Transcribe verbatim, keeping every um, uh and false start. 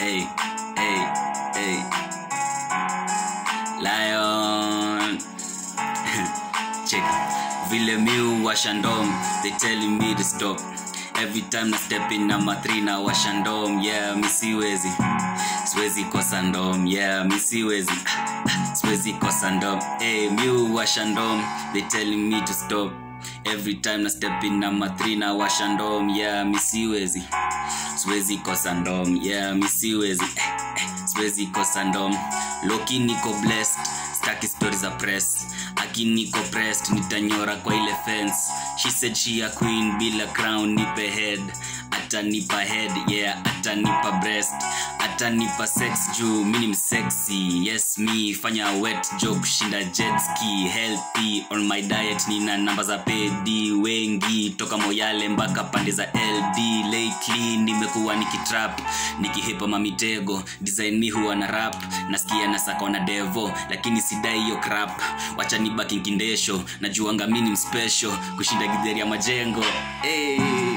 hey, hey, hey. Lion. Check. Vile miu washandom, they telling me to stop. Every time I step in number three na washandom, yeah, mi siwezi. Siwezi kosa ndom, yeah, mi siwezi. Siwezi kosa ndom. Hey, miu washandom, they telling me to stop. Every time I step in number three na washandom, yeah, mi siwezi. Siwezi kosa ndom, yeah, mi siwezi. Siwezi kosa ndom. Loki niko blessed, staki stories za press. Aki niko pressed, nitanyora kwa ile fence. She said she a queen, bila crown, nipe head. Ata nipa head, yeah, ata nipa breast. Ata nipa sex juu, minim sexy. Yes me, fanya wet job, shinda jet ski. Healthy, on my diet, nina namba za pedi. Wengi, toka Moyale mpaka pande za L D. Lately, nimekuwa nikitrap, nikihepa mamitego. Design mi huwa na rap, nasikia nasaka na devo. Lakini sidai yo crap, wacha nibaki kindesho. Najuanga minim special, kushinda gidheri ya majengo. Hey.